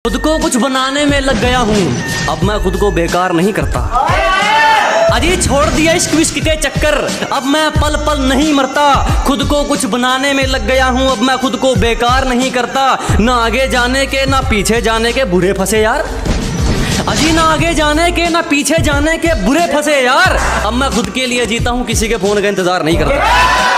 खुद को कुछ बनाने में लग गया हूँ, अब मैं खुद को बेकार नहीं करता। अजी छोड़ दिया इश्क विश्क के चक्कर, अब मैं पल पल नहीं मरता। खुद को कुछ बनाने में लग गया हूँ, अब मैं खुद को बेकार नहीं करता। ना आगे जाने के ना पीछे जाने के बुरे फंसे यार। अजी ना आगे जाने के ना पीछे जाने के बुरे फंसे यार। अब मैं खुद के लिए जीता हूँ, किसी के फोन का इंतजार नहीं करता।